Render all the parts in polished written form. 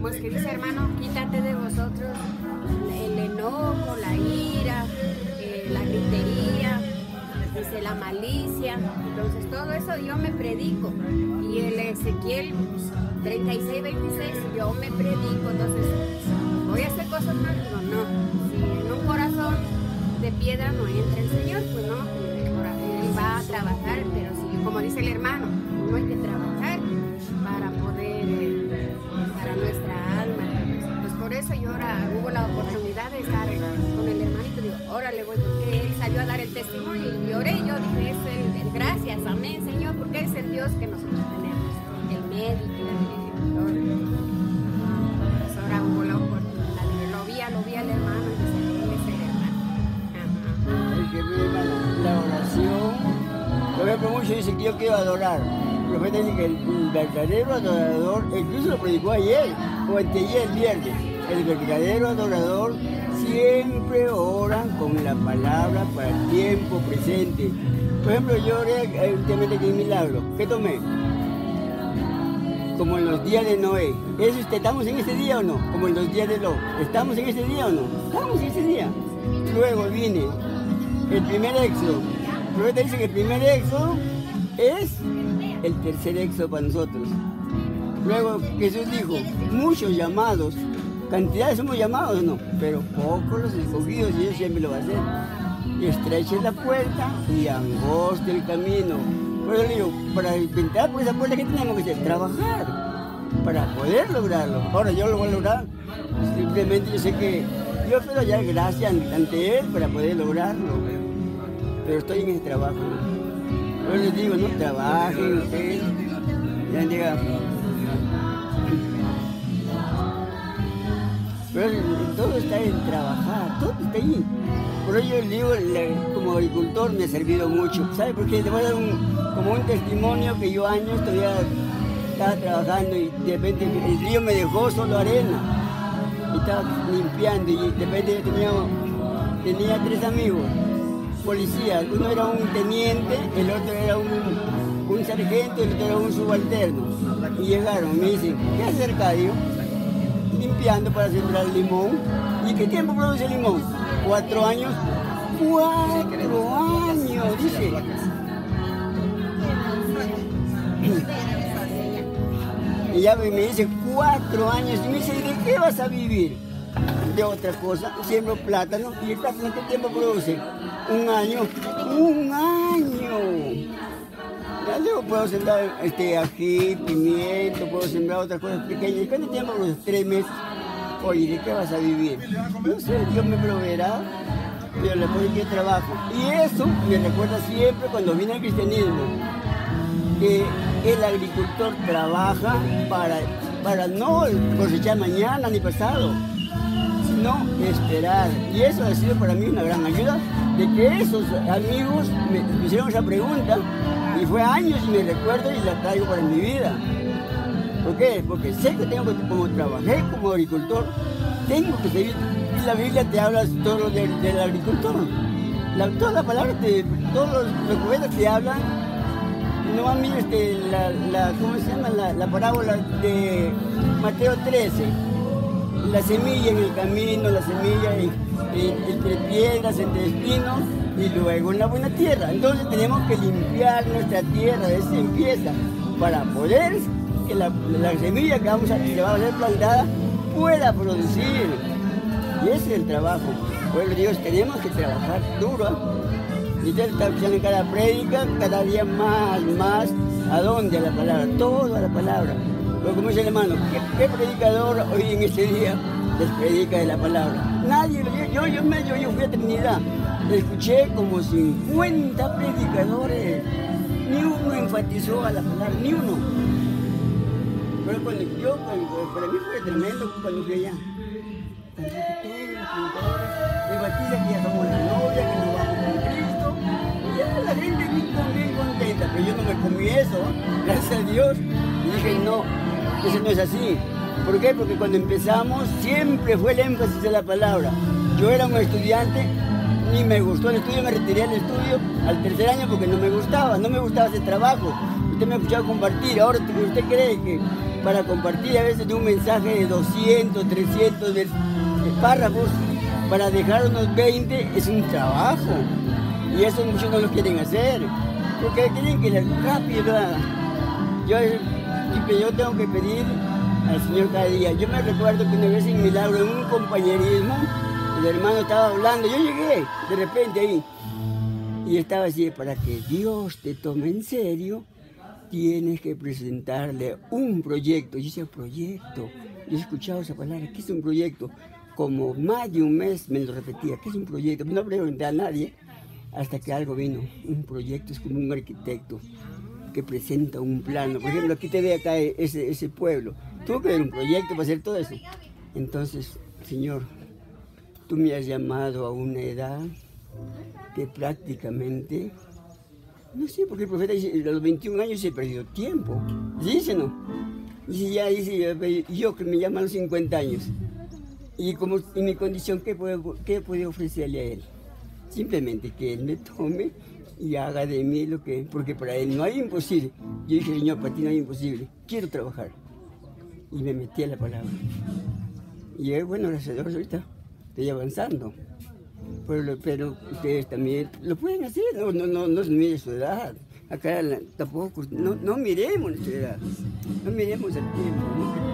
como es que dice, hermano, quítate de vosotros el enojo, la ira, la gritería, dice la malicia. Entonces todo eso yo me predico. Y el Ezequiel 36:26 yo me predico. Entonces, ¿voy a hacer cosas malas? No. Si en un corazón de piedra no entra el Señor, pues no, Él va a trabajar. Pero si, como dice el hermano, no hay que trabajar para poder, para nuestra alma. Pues por eso yo ahora hubo la oportunidad de estar con el hermanito. Digo, órale, voy, porque él salió a dar el testimonio y lloré. Yo dije, es el gracias, amén, Señor, porque es el Dios que nosotros tenemos, el médico y la dirección. Pues ahora hubo la oportunidad. Lo vi al hermano y dice, él es el hermano. El que ve la oración, lo veo que mucho dice que yo quiero adorar. El profeta dice que el verdadero adorador, incluso lo predicó ayer, o anteayer, el viernes, el verdadero adorador siempre oran con la palabra para el tiempo presente. Por ejemplo, yo oré últimamente aquí en Milagro. ¿Qué tomé? Como en los días de Noé. ¿Estamos en este día o no? Como en los días de Lot. ¿Estamos en este día o no? Estamos en este día. Luego viene el primer éxodo. El profeta dice que el primer éxodo es el tercer éxodo para nosotros. Luego Jesús dijo, muchos llamados, cantidades somos llamados, no, pero pocos los escogidos, y Dios siempre lo va a hacer. Y estrecha es la puerta y angosto el camino. Por eso le digo, para entrar por esa puerta, ¿qué tenemos que hacer? Trabajar para poder lograrlo. Ahora yo lo voy a lograr, simplemente yo sé que yo quiero hallar gracia ante Él para poder lograrlo, pero estoy en ese trabajo, ¿no? Yo les digo, no trabajen ustedes, ya han llegado. Pero todo está en trabajar, todo está ahí. Por ello el libro, como agricultor, me ha servido mucho. ¿Sabe por qué? Le voy a dar como un testimonio que yo años todavía estaba trabajando y de repente el río me dejó solo arena. Y estaba limpiando y de repente yo tenía 3 amigos, policías. Uno era un teniente, el otro era un sargento y el otro era un subalterno. Y llegaron, me dicen, ¿qué haces, Arcadio? Limpiando para sembrar limón. ¿Y qué tiempo produce el limón? 4 años. 4 años, dice. Y ya me dice 4 años. Y me dice, ¿de qué vas a vivir? De otra cosa. Siembro plátano. ¿Y el plátano qué tiempo produce? 1 año. 1 año. Ya luego puedo sembrar ají, pimiento, puedo sembrar otras cosas pequeñas. ¿Y cuánto tiempo produce? 3 meses. Oye, ¿de qué vas a vivir? No sé, Dios me proveerá, pero le pongo que trabajo. Y eso me recuerda siempre cuando vine al cristianismo, que el agricultor trabaja para no cosechar mañana ni pasado, sino esperar. Y eso ha sido para mí una gran ayuda, de que esos amigos me hicieron esa pregunta, y fue años y me recuerdo y la traigo para mi vida. ¿Por qué? Porque sé que tengo que, como trabajé como agricultor, tengo que seguir. Y la Biblia te habla todo del agricultor. Toda la palabra, todos los profetas te hablan. No a mí, ¿cómo se llama? La parábola de Mateo 13. La semilla en el camino, la semilla entre piedras, entre espinos, y luego en la buena tierra. Entonces tenemos que limpiar nuestra tierra, de eso empieza, para poder que la semilla que va a ser plantada pueda producir. Y ese es el trabajo. Pues Dios, tenemos que trabajar duro. Y usted está escuchando en cada prédica, cada día más. ¿A dónde? A la palabra, todo a la palabra. Pero como dice el hermano, ¿qué predicador hoy en este día les predica de la palabra? Nadie. Yo fui a Trinidad. Escuché como 50 predicadores. Ni uno enfatizó a la palabra, ni uno. Pero para mí fue tremendo cuando fui allá. El Batista que ya somos la novia, que nos vamos con Cristo. Y ya la gente bien contenta, pero yo no me comí eso, gracias a Dios. Y dije, no, eso no es así. ¿Por qué? Porque cuando empezamos siempre fue el énfasis de la palabra. Yo era un estudiante, ni me gustó el estudio, me retiré del estudio al 3er año porque no me gustaba ese trabajo. Usted me ha escuchado compartir, ahora usted cree para compartir a veces de un mensaje de 200, 300 párrafos, para dejar unos 20, es un trabajo. Y eso muchos no lo quieren hacer, porque quieren que rápido haga. Yo tengo que pedir al Señor cada día. Yo me recuerdo que una vez en Milagro, en un compañerismo, el hermano estaba hablando, yo llegué de repente ahí, y estaba así: para que Dios te tome en serio, tienes que presentarle un proyecto. Yo decía, proyecto, yo he escuchado esa palabra, ¿qué es un proyecto? Como más de un mes me lo repetía, ¿qué es un proyecto? No pregunté a nadie, hasta que algo vino. Un proyecto es como un arquitecto que presenta un plano. Por ejemplo, aquí te ve acá ese pueblo. Tuvo que ver un proyecto para hacer todo eso. Entonces, Señor, tú me has llamado a una edad que prácticamente, no sé, porque el profeta dice, a los 21 años he perdido tiempo. Dice, ¿no? Dice, yo que me llaman a los 50 años. Y como en mi condición, ¿qué puedo ofrecerle a él? Simplemente que él me tome y haga de mí lo que... Porque para él no hay imposible. Yo dije, Señor, para ti no hay imposible. Quiero trabajar. Y me metí a la palabra. Y bueno, gracias a Dios, ahorita estoy avanzando. Pero ustedes también lo pueden hacer. No se mire su edad. Acá tampoco, no miremos nuestra edad. No miremos el tiempo.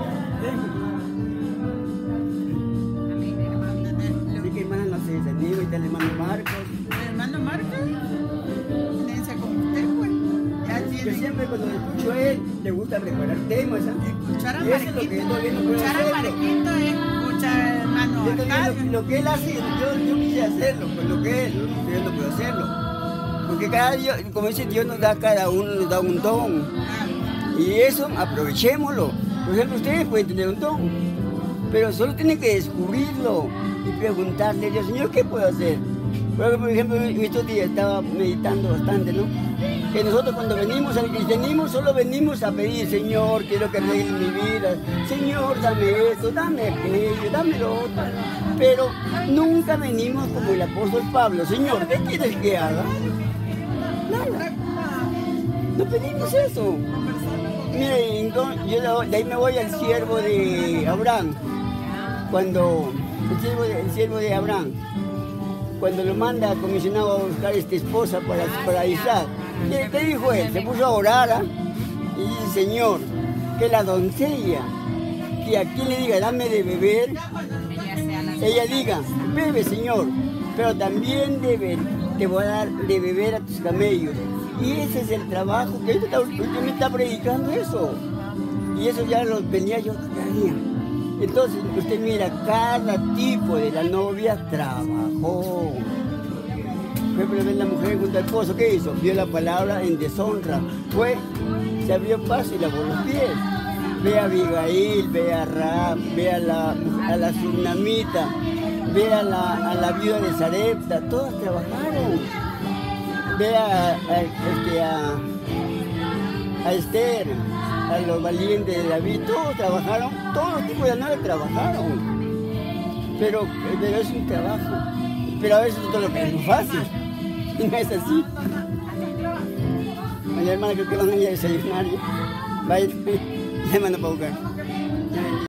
Así que hermana, no se desanime. Ahí está el hermano Marcos. ¿El hermano Marcos? Piensa con usted, pues. Yo siempre cuando escucho a él, le gusta preparar temas. Escuchar a Marquito, escuchar a Marquito es escuchar al hermano Arcadio. Lo que él hace, yo quise hacerlo, pues lo que él, yo no puedo hacerlo. Porque cada día, como dice, Dios nos da a cada uno, nos da un don. Y eso, aprovechémoslo. Por ejemplo, ustedes pueden tener un don, pero solo tienen que descubrirlo y preguntarle a Dios, Señor, ¿qué puedo hacer? Por ejemplo, estos días estaba meditando bastante, ¿no? Que nosotros cuando venimos al cristianismo solo venimos a pedir, Señor, quiero que arregle mi vida, Señor, dame esto, dame aquello, dame lo otro. Pero nunca venimos como el apóstol Pablo, Señor, ¿qué quieres que haga? Nada. No pedimos eso. Mire, yo de ahí me voy al siervo de Abraham. Cuando el siervo de Abraham, cuando lo manda comisionado a buscar esposa para Isaac, ¿qué dijo él? Se puso a orar y dice, Señor, que la doncella, que a quien le diga, dame de beber, ella diga, bebe, Señor, pero también te voy a dar de beber a tus camellos. Y ese es el trabajo que usted me está predicando eso. Y eso ya lo venía yo cada día. Entonces, usted mira, cada tipo de la novia trabajó. Por ejemplo, la mujer junto al esposo, ¿qué hizo? Vio la palabra en deshonra. Fue, se abrió paso y lavó los pies. Ve a Abigail, ve a Rahab, ve a la Tsunamita, ve a la viuda de Sarepta, todas trabajaron. Ve a Esther, a los valientes de David, todos trabajaron, todos los tipos de novias trabajaron. Pero es un trabajo. Pero a veces todo lo que es fácil. Y no es así. Oye, hermana, creo que van a ir a desayunar. Va a ir, hermano, para buscar.